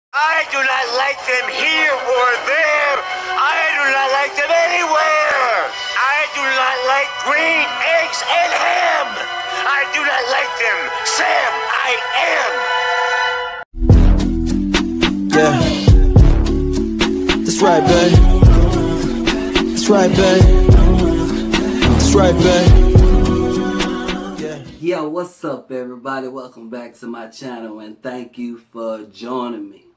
I do not like them here or there. I do not like them anywhere. I do not like green eggs and ham. I do not like them. Sam, I am. Yeah. That's right, babe. That's right, babe. That's right, babe. Yo, what's up, everybody? Welcome back to my channel, and thank you for joining me.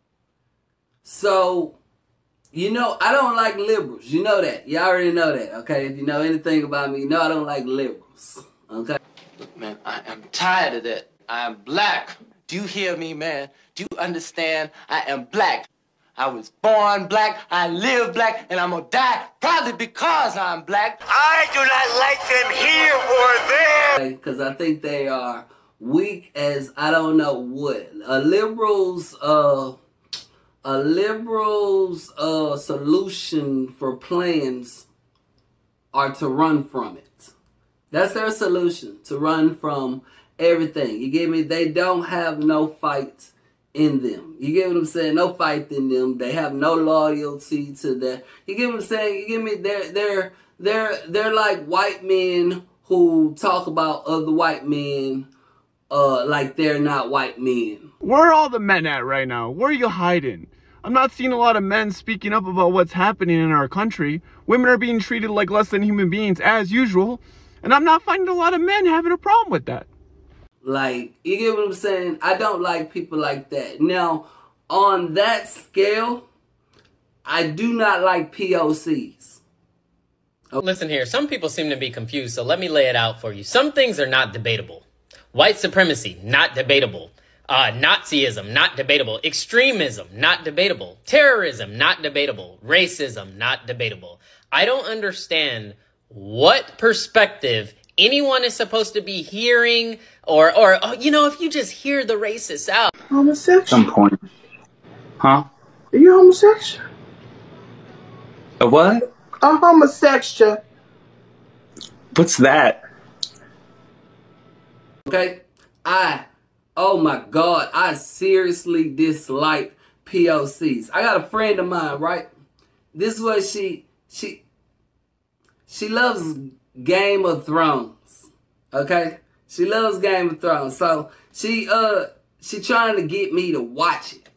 So, you know, I don't like liberals. You know that. You already know that, okay? If you know anything about me, you know I don't like liberals, okay? Look, man, I am tired of that. I am black. Do you hear me, man? Do you understand? I am black. I was born black, I live black, and I'm gonna die probably because I'm black. I do not like them here or there. Because I think they are weak as I don't know what. A liberal's solution for plans are to run from it. That's their solution, to run from everything. You get me? They don't have no fight in them. You get what I'm saying? No fight in them. They have no loyalty to that. You get what I'm saying? You get me? They're like white men who talk about other white men like they're not white men. Where are all the men at right now? Where are you hiding? I'm not seeing a lot of men speaking up about what's happening in our country. Women are being treated like less than human beings as usual. And I'm not finding a lot of men having a problem with that. Like, you get what I'm saying? I don't like people like that. Now, on that scale, I do not like POCs. Okay. Listen here, some people seem to be confused, so let me lay it out for you. Some things are not debatable. White supremacy, not debatable. Nazism, not debatable. Extremism, not debatable. Terrorism, not debatable. Racism, not debatable. I don't understand what perspective anyone is supposed to be hearing, or you know, if you just hear the racists out. Homosexual. At some point. Huh? Are you homosexual? A what? A homosexual. What's that? Okay? Oh my God, I seriously dislike POCs. I got a friend of mine, right? This is what she loves Game of Thrones. Okay? She loves Game of Thrones. So she trying to get me to watch it.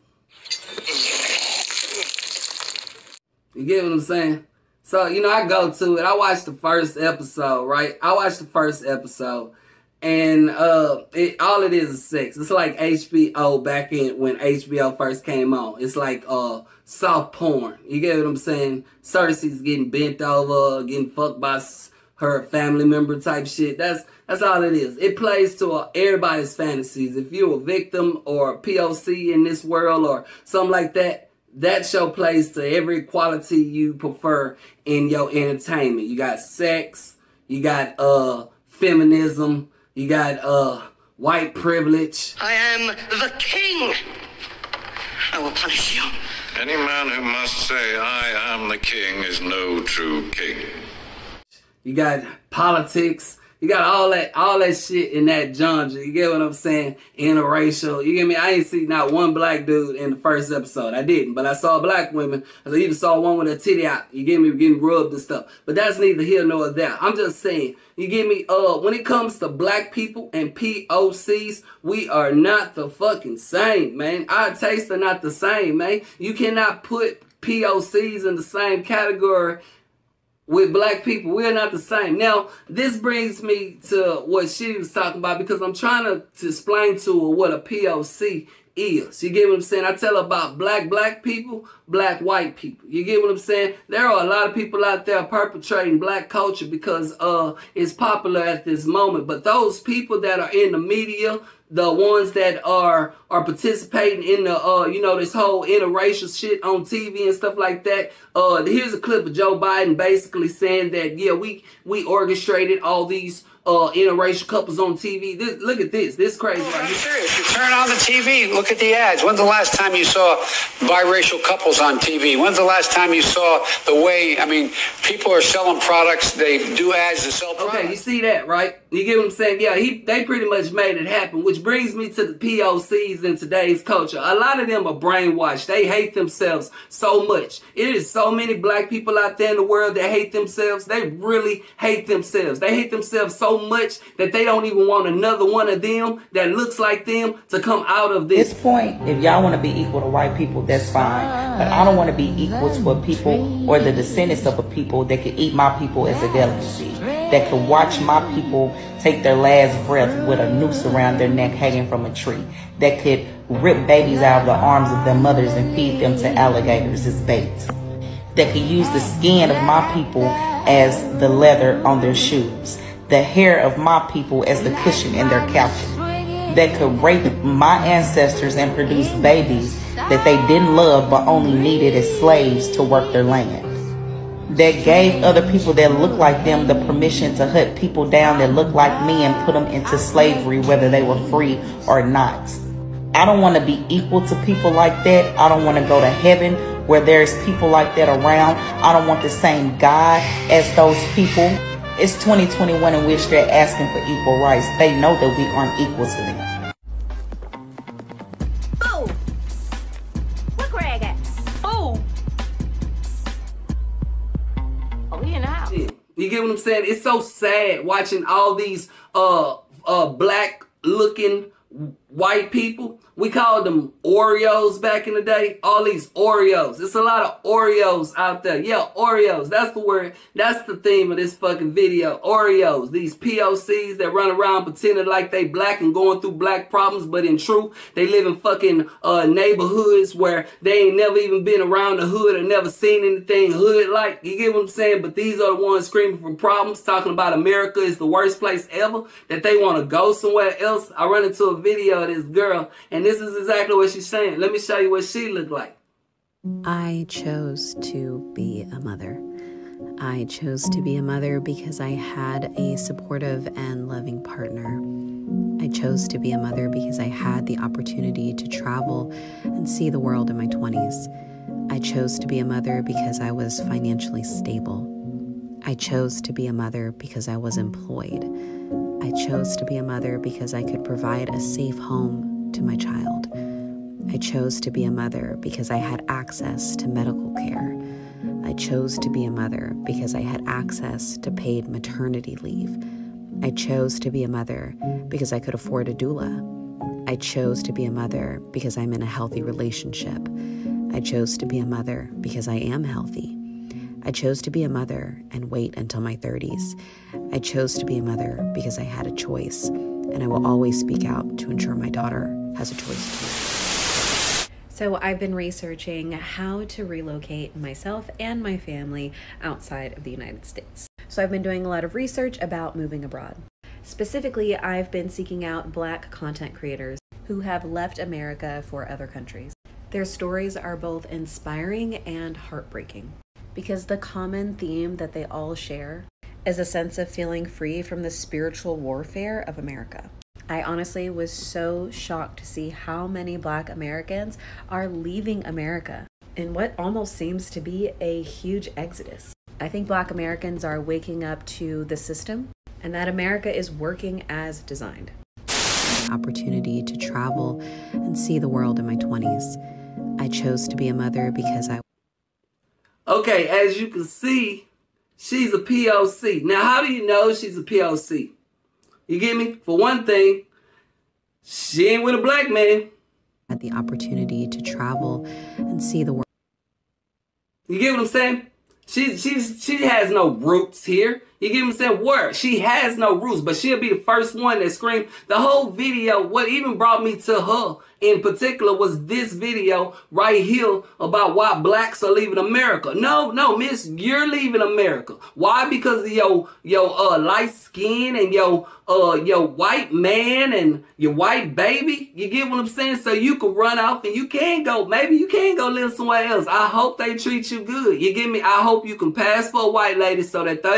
You get what I'm saying? So, you know, I go to it. I watched the first episode, right? I watched the first episode. And all it is sex. It's like HBO back in when HBO first came on. It's like soft porn. You get what I'm saying? Cersei's getting bent over, getting fucked by her family member type shit. That's all it is. It plays to everybody's fantasies. If you're a victim or a POC in this world or something like that, that show plays to every quality you prefer in your entertainment. You got sex, you got feminism, you got white privilege. I am the king. I will punish you. Any man who must say, I am the king, is no true king. You got politics. You got all that shit in that genre. You get what I'm saying? Interracial. You get me? I ain't seen not one black dude in the first episode. I didn't. But I saw black women. I even saw one with a titty out. You get me? Getting rubbed and stuff. But that's neither here nor there. I'm just saying. You get me? When it comes to black people and POCs, we are not the fucking same, man. Our tastes are not the same, man. You cannot put POCs in the same category with black people. We're not the same. Now, this brings me to what she was talking about because I'm trying to explain to her what a POC is. You get what I'm saying? I tell her about black people, black white people. You get what I'm saying? There are a lot of people out there perpetrating black culture because it's popular at this moment. But those people that are in the media, the ones that are participating in the, you know, this whole interracial shit on TV and stuff like that. Here's a clip of Joe Biden basically saying that, yeah, we orchestrated all these interracial couples on TV. Look at this. This crazy. I'm serious. You turn on the TV, look at the ads. When's the last time you saw biracial couples on TV? When's the last time you saw the way, I mean, people are selling products. They do ads to sell products. Okay, you see that, right? You get what I'm saying? Yeah, they pretty much made it happen, which brings me to the POCs in today's culture. A lot of them are brainwashed. They hate themselves so much. It is so many black people out there in the world that hate themselves. They really hate themselves. They hate themselves so much that they don't even want another one of them that looks like them to come out of this. At this point, if y'all want to be equal to white people, that's fine. But I don't want to be equal to a people or the descendants of a people that could eat my people as a delicacy, that could watch my people take their last breath with a noose around their neck hanging from a tree, that could rip babies out of the arms of their mothers and feed them to alligators as bait, that could use the skin of my people as the leather on their shoes, the hair of my people as the cushion in their couches, that could rape my ancestors and produce babies that they didn't love but only needed as slaves to work their land, that gave other people that look like them the permission to hunt people down that look like me and put them into slavery whether they were free or not. I don't want to be equal to people like that. I don't want to go to heaven where there's people like that around. I don't want the same God as those people. It's 2021 in which they're asking for equal rights. They know that we aren't equal to them. Boo! Where Greg at? Boo! Oh, he in the house. You get what I'm saying? It's so sad watching all these black looking white people. We called them Oreos back in the day. All these Oreos. It's a lot of Oreos out there. Yeah, Oreos. That's the word. That's the theme of this fucking video. Oreos. These POCs that run around pretending like they black and going through black problems, but in truth, they live in fucking neighborhoods where they ain't never even been around the hood or never seen anything hood-like. You get what I'm saying? But these are the ones screaming for problems, talking about America is the worst place ever, that they want to go somewhere else. I run into a video of this girl, and this is exactly what she's saying. Let me show you what she looked like. I chose to be a mother. I chose to be a mother because I had a supportive and loving partner. I chose to be a mother because I had the opportunity to travel and see the world in my 20s. I chose to be a mother because I was financially stable. I chose to be a mother because I was employed. I chose to be a mother because I could provide a safe home to my child. I chose to be a mother because I had access to medical care. I chose to be a mother because I had access to paid maternity leave. I chose to be a mother because I could afford a doula. I chose to be a mother because I'm in a healthy relationship. I chose to be a mother because I am healthy. I chose to be a mother and wait until my 30s. I chose to be a mother because I had a choice, and I will always speak out to ensure my daughter has a choice. So I've been researching how to relocate myself and my family outside of the United States. So I've been doing a lot of research about moving abroad. Specifically, I've been seeking out Black content creators who have left America for other countries. Their stories are both inspiring and heartbreaking, because the common theme that they all share is a sense of feeling free from the spiritual warfare of America. I honestly was so shocked to see how many Black Americans are leaving America in what almost seems to be a huge exodus. I think Black Americans are waking up to the system and that America is working as designed. Opportunity to travel and see the world in my 20s. I chose to be a mother because I... Okay, as you can see, she's a POC. Now, how do you know she's a POC? You get me? For one thing, she ain't with a black man. Had the opportunity to travel and see the world. You get what I'm saying? She has no roots here. You get what I'm saying? Word. She has no roots, but she'll be the first one that screamed. The whole video, what even brought me to her in particular was this video right here about why blacks are leaving America. No, miss, you're leaving America. Why? Because of your light skin and your white man and your white baby. You get what I'm saying? So you can run off and you can go. Maybe you can go live somewhere else. I hope they treat you good. You get me? I hope you can pass for a white lady so that they don't know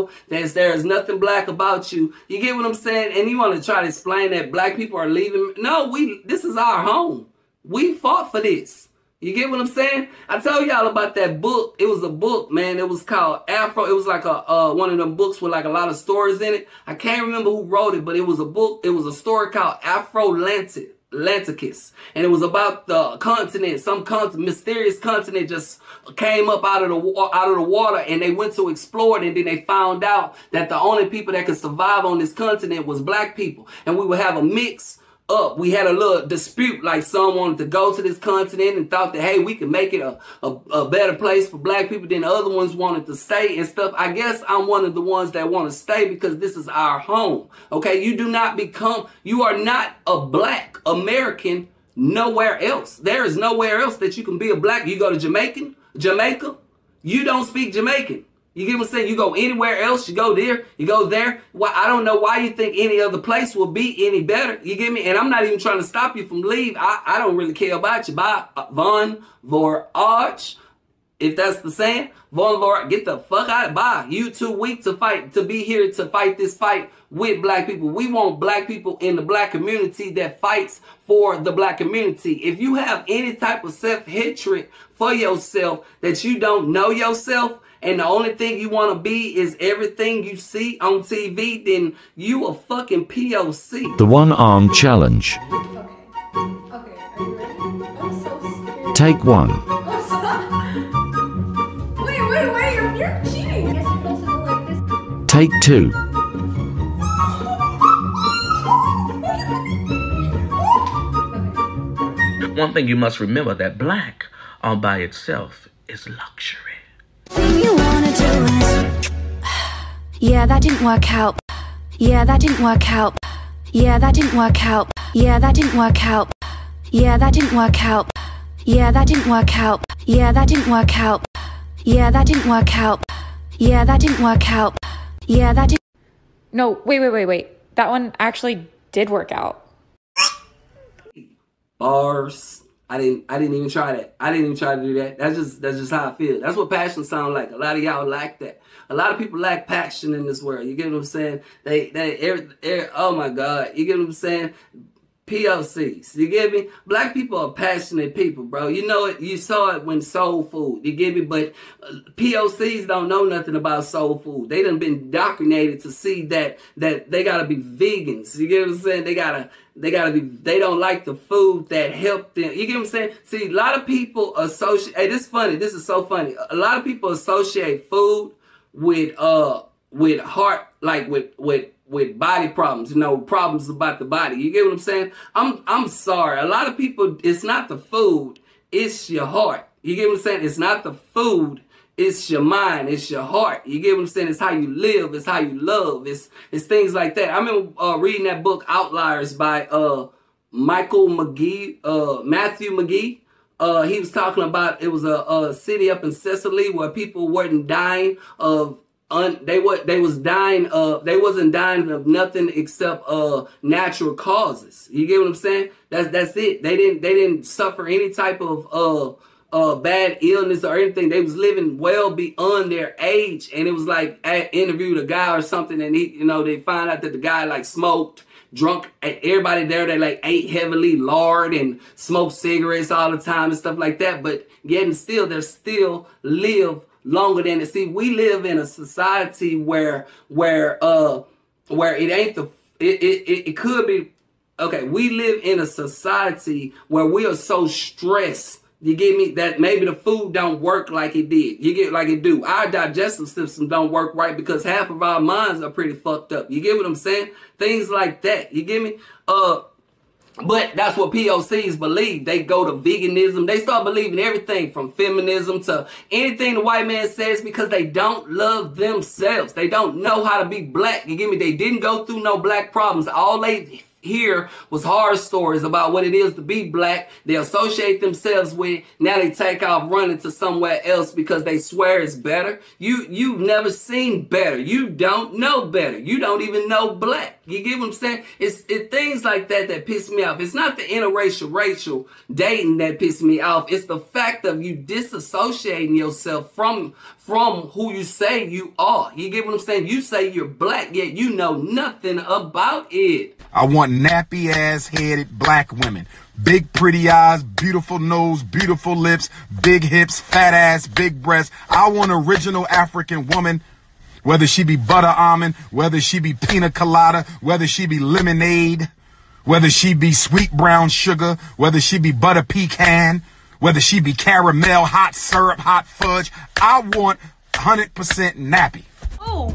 know that there is nothing black about you. You get what I'm saying? And you want to try to explain that black people are leaving. No, this is our home. We fought for this. You get what I'm saying? I told y'all about that book. It was a book, man. It was called Afro. It was like a one of them books with like a lot of stories in it. I can't remember who wrote it, but it was a book. It was a story called Afro-Atlanticus. And it was about the continent. Some mysterious continent just came up out of the water, and they went to explore it, and then they found out that the only people that could survive on this continent was black people. And we would have a mix up. We had a little dispute, like some wanted to go to this continent and thought that, hey, we can make it a better place for black people. Then the other ones wanted to stay and stuff. I guess I'm one of the ones that want to stay because this is our home. Okay, you are not a black American nowhere else. There is nowhere else that you can be a black. You go to Jamaica, you don't speak Jamaican. You get what I'm saying? You go anywhere else, you go there, you go there. Well, I don't know why you think any other place will be any better. You get me? And I'm not even trying to stop you from leave. I don't really care about you. Bye, Von Voyage, if that's the saying. Von Voyage, get the fuck out. Bye. You too weak to fight, to be here to fight this fight with black people. We want black people in the black community that fights for the black community. If you have any type of self-hatred for yourself, that you don't know yourself, and the only thing you want to be is everything you see on TV, then you a fucking POC. The one-arm challenge. Okay, are you ready? I'm so scared. Take one. Oh, stop. Wait, you're cheating. I guess you're supposed to go like this. Take two. One thing you must remember, that black all by itself is luxury. You wanna do is, yeah, that didn't work out. Yeah, that didn't work out. Yeah, that didn't work out. Yeah, that didn't work out. Yeah, that didn't work out. Yeah, that didn't work out. Yeah, that didn't work out. Yeah, that didn't work out. Yeah, that didn't work out. Yeah, that didn't. No, wait. That one actually did work out. Bars. I didn't even try that. I didn't even try to do that. That's just how I feel. That's what passion sounds like. A lot of y'all lack that. A lot of people lack passion in this world. You get what I'm saying? Oh my God. You get what I'm saying? POCs. You get me? Black people are passionate people, bro. You know it. You saw it when soul food. You get me? But POCs don't know nothing about soul food. They done been indoctrinated to see that they gotta be vegans. You get what I'm saying? They gotta be. They don't like the food that helped them. You get what I'm saying? See, a lot of people associate. Hey, this is funny. This is so funny. A lot of people associate food with heart, like with body problems, you know, problems about the body. You get what I'm saying? I'm sorry. A lot of people, it's not the food, it's your heart. You get what I'm saying? It's not the food, it's your mind, it's your heart. You get what I'm saying? It's how you live, it's how you love, it's things like that. I remember reading that book Outliers by Matthew McGee. He was talking about, it was a city up in Sicily where people weren't dying of they wasn't dying of nothing except natural causes. You get what I'm saying? That's it. They didn't suffer any type of bad illness or anything. They was living well beyond their age. And it was like, I interviewed a guy or something, and they find out that the guy like smoked, drunk. Everybody there, they like ate heavily lard and smoked cigarettes all the time and stuff like that. But yet and still, they still live longer than it. See, we live in a society where it ain't it could be, okay, we live in a society where we are so stressed, you get me, that maybe the food don't work like it did. You get like it do. Our digestive system don't work right because half of our minds are pretty fucked up. You get what I'm saying? Things like that. You get me? But that's what POCs believe. They go to veganism. They start believing everything from feminism to anything the white man says because they don't love themselves. They don't know how to be black. You get me? They didn't go through no black problems. All they hear was horror stories about what it is to be black. They associate themselves with. Now they take off running to somewhere else because they swear it's better. You've never seen better. You don't know better. You don't even know black. You get what I'm saying? It's things like that piss me off. It's not the interracial racial dating that piss me off. It's the fact of you disassociating yourself from who you say you are. You get what I'm saying? You say you're black, yet you know nothing about it. I want nappy-ass headed black women. Big pretty eyes, beautiful nose, beautiful lips, big hips, fat ass, big breasts. I want original African woman. Whether she be butter almond, whether she be pina colada, whether she be lemonade, whether she be sweet brown sugar, whether she be butter pecan, whether she be caramel, hot syrup, hot fudge. I want 100% nappy. Oh.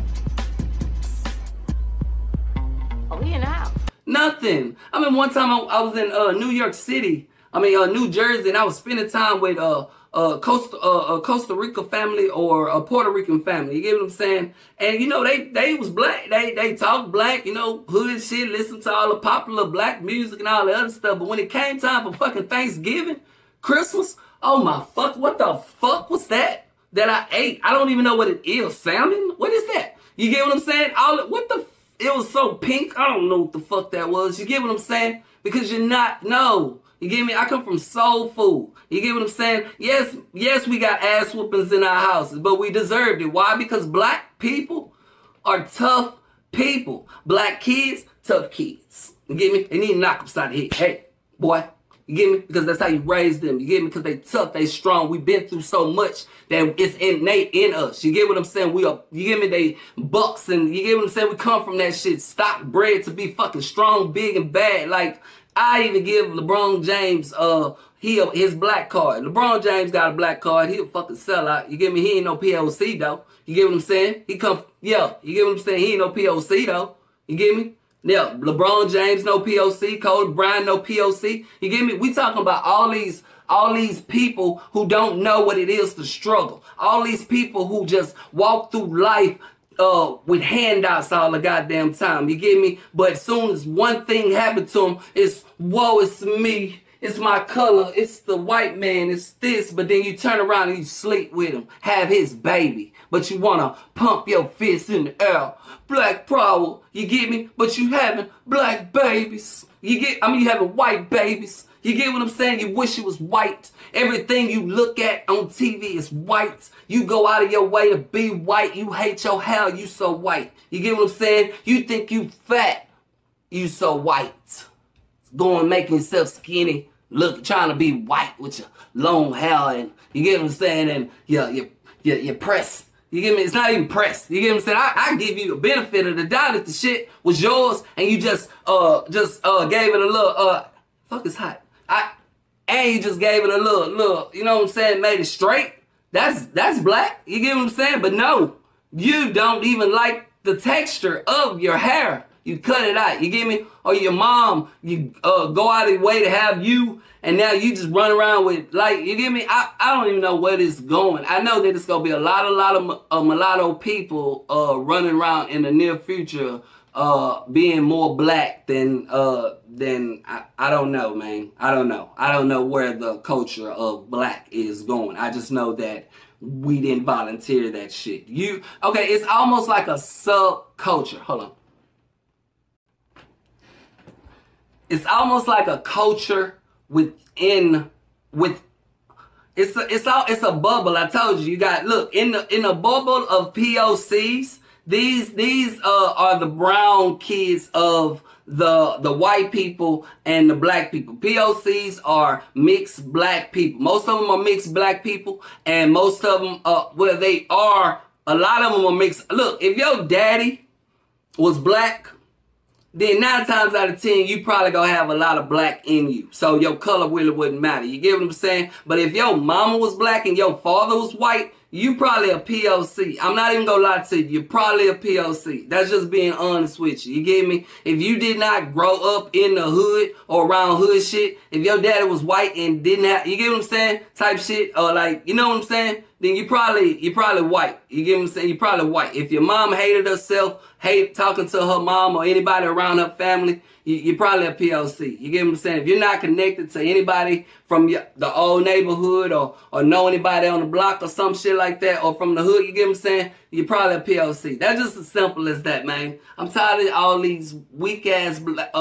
Are we in the house? Nothing. I mean, one time I was in New York City. New Jersey, and I was spending time with Costa Rica family or a Puerto Rican family. You get what I'm saying? And you know, they was black. They talk black, you know, hood shit, listen to all the popular black music and all the other stuff. But when it came time for fucking Thanksgiving, Christmas, oh my fuck, what the fuck was that I ate? I don't even know what it is. Salmon? What is that? You get what I'm saying? It was so pink. I don't know what the fuck that was. You get what I'm saying? Because you're not, no. You get me? I come from soul food. You get what I'm saying? Yes, we got ass whoopings in our houses, but we deserved it. Why? Because black people are tough people. Black kids, tough kids. You get me? They need to knock upside the head. Hey, boy. You get me? Because that's how you raise them. You get me? Because they tough, they strong. We've been through so much that it's innate in us. You get what I'm saying? You get me? They bucks and you get what I'm saying? We come from that shit, stock bred to be fucking strong, big, and bad. Like, I even give LeBron James his black card. LeBron James got a black card. He a fucking sellout. You get me? He ain't no POC though. You get what I'm saying? You get what I'm saying? He ain't no POC though. You get me? Yeah, LeBron James, no POC. Kobe Bryant, no POC. You get me? We talking about all these people who don't know what it is to struggle. All these people who just walk through life with handouts all the goddamn time. You get me? But as soon as one thing happened to them, it's, whoa, it's me. It's my color. It's the white man. It's this. But then you turn around and you sleep with him. Have his baby. But you want to pump your fist in the air. Black power. You get me? But you having black babies. You having white babies. You get what I'm saying? You wish it was white. Everything you look at on TV is white. You go out of your way to be white. You hate your hair. You so white. You get what I'm saying? You think you fat. You so white. Going making yourself skinny. Trying to be white with your long hair. And you get what I'm saying? And you're pressed. You get me? It's not even pressed. You get what I'm saying? I give you the benefit of the doubt if the shit was yours and you just gave it a little, fuck it's hot. And you just gave it a little, you know what I'm saying, made it straight. That's black. You get what I'm saying? But no, you don't even like the texture of your hair. You cut it out. You get me? Or your mom, you go out of your way to have you, and now you just run around with, like, you get me? I don't even know where this is going. I know that it's going to be a lot of mulatto people running around in the near future being more black than I don't know, man. I don't know. I don't know where the culture of black is going. I just know that we didn't volunteer that shit. Okay, it's almost like a subculture. Hold on. It's almost like a culture it's a bubble. I told you. You got, look, in the bubble of POCs, these are the brown kids of the white people and the black people. POCs are mixed black people. Most of them are mixed black people, and most of them a lot of them are mixed. Look, if your daddy was black, then 9 times out of 10, you probably gonna have a lot of black in you. So your color really wouldn't matter. You get what I'm saying? But if your mama was black and your father was white, you probably a POC. I'm not even gonna lie to you. You're probably a POC. That's just being honest with you. You get me? If you did not grow up in the hood or around hood shit, if your daddy was white and didn't have, you get what I'm saying? Type shit, or like, you know what I'm saying? Then you probably white. You get what I'm saying? You're probably white. If your mom hated herself, hate talking to her mom or anybody around her family, you're probably a POC. You get what I'm saying? If you're not connected to anybody from the old neighborhood or know anybody on the block or some shit like that, or from the hood, you get what I'm saying? You're probably a POC. That's just as simple as that, man. I'm tired of all these weak-ass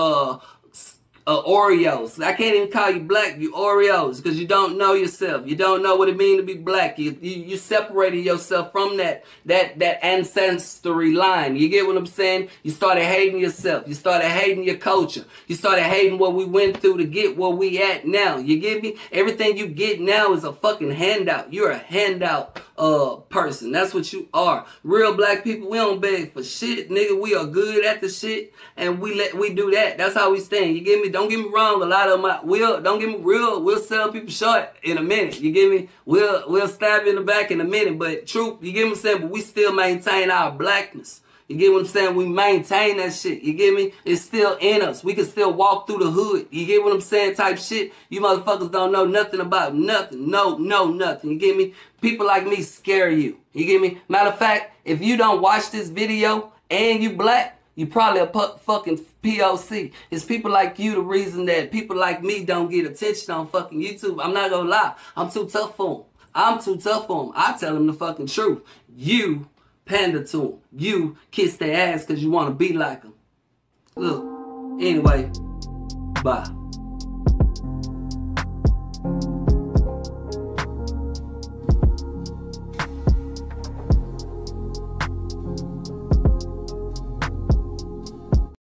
Oreos. I can't even call you black, you Oreos, because you don't know yourself. You don't know what it means to be black. You separated yourself from that ancestry line. You get what I'm saying? You started hating yourself. You started hating your culture. You started hating what we went through to get where we at now. You get me? Everything you get now is a fucking handout. You're a handout person. That's what you are. Real black people, we don't beg for shit, nigga. We are good at the shit, and we do that. That's how we stand. You get me? Don't get me wrong. A lot of them, we'll sell people short in a minute. You get me? We'll stab you in the back in a minute. But truth, you get what I'm saying? But we still maintain our blackness. You get what I'm saying? We maintain that shit. You get me? It's still in us. We can still walk through the hood. You get what I'm saying? Type shit. You motherfuckers don't know nothing about nothing. No, nothing. You get me? People like me scare you. You get me? Matter of fact, if you don't watch this video and you black, you probably a fucking POC. It's people like you the reason that people like me don't get attention on fucking YouTube. I'm not gonna lie. I'm too tough for them. I tell them the fucking truth. You pander to them. You kiss their ass because you want to be like them. Look, anyway, bye.